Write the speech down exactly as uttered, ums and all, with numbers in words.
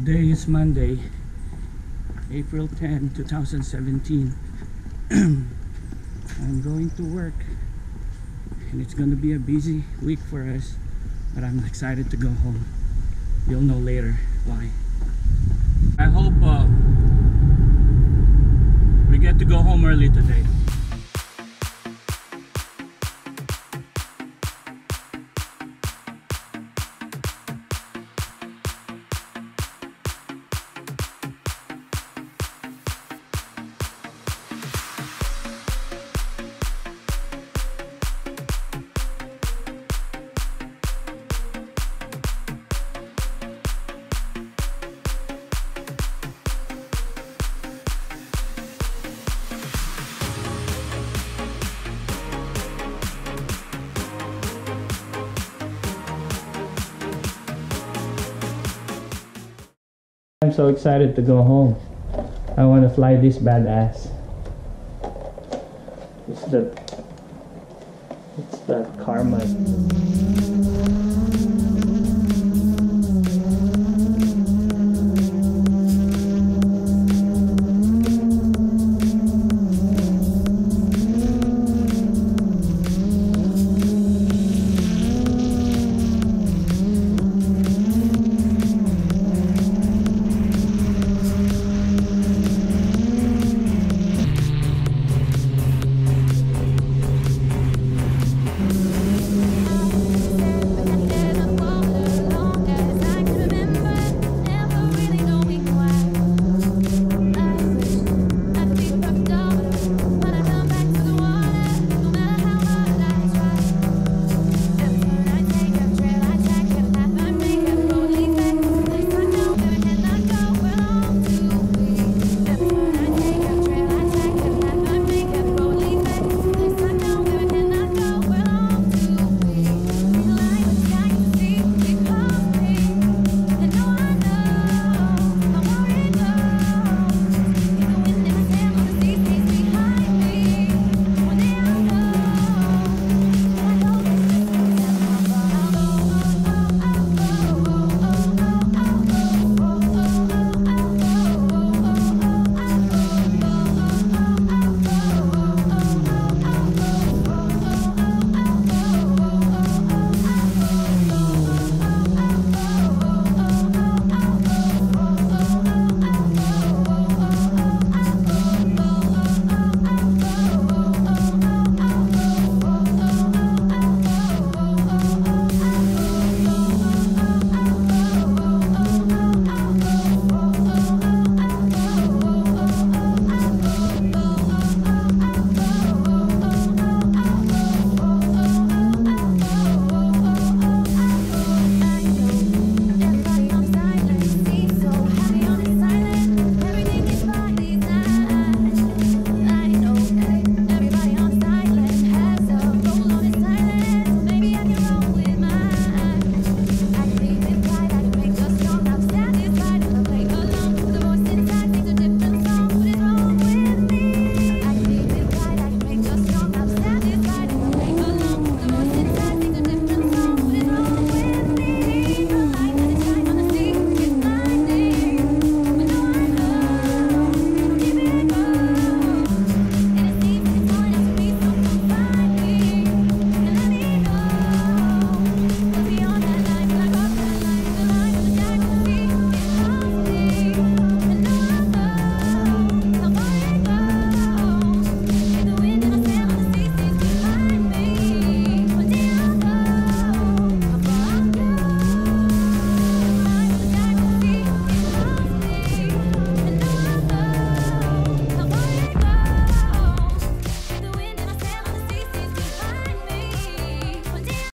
Today is Monday, April tenth, two thousand seventeen. I'm going to work and it's going to be a busy week for us, but I'm excited to go home. You'll know later why. I hope uh, we get to go home early today. I'm so excited to go home. I want to fly this badass. It's the it's the Karma